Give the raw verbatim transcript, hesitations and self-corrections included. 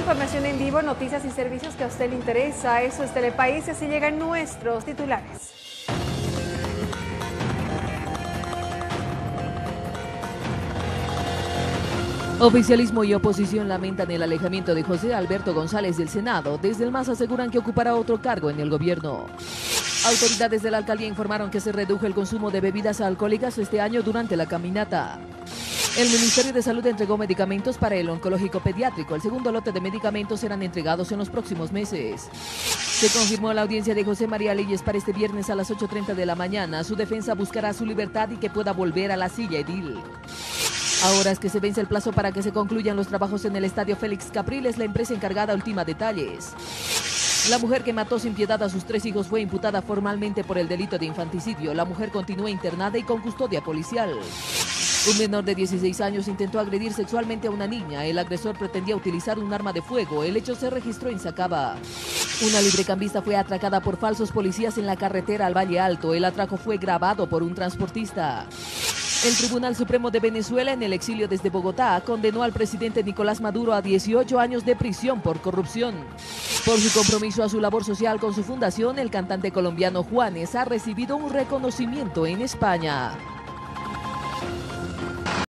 Información en vivo, noticias y servicios que a usted le interesa. Eso es Telepaís y así llegan nuestros titulares. Oficialismo y oposición lamentan el alejamiento de José Alberto González del Senado. Desde el M A S aseguran que ocupará otro cargo en el gobierno. Autoridades de la alcaldía informaron que se redujo el consumo de bebidas alcohólicas este año durante la caminata. El Ministerio de Salud entregó medicamentos para el oncológico pediátrico. El segundo lote de medicamentos serán entregados en los próximos meses. Se confirmó la audiencia de José María Leyes para este viernes a las ocho treinta de la mañana. Su defensa buscará su libertad y que pueda volver a la silla edil. Ahora es que se vence el plazo para que se concluyan los trabajos en el estadio Félix Capriles, la empresa encargada ultima detalles. La mujer que mató sin piedad a sus tres hijos fue imputada formalmente por el delito de infanticidio. La mujer continúa internada y con custodia policial. Un menor de dieciséis años intentó agredir sexualmente a una niña. El agresor pretendía utilizar un arma de fuego. El hecho se registró en Sacaba. Una librecambista fue atracada por falsos policías en la carretera al Valle Alto. El atraco fue grabado por un transportista. El Tribunal Supremo de Venezuela, en el exilio desde Bogotá, condenó al presidente Nicolás Maduro a dieciocho años de prisión por corrupción. Por su compromiso a su labor social con su fundación, el cantante colombiano Juanes ha recibido un reconocimiento en España.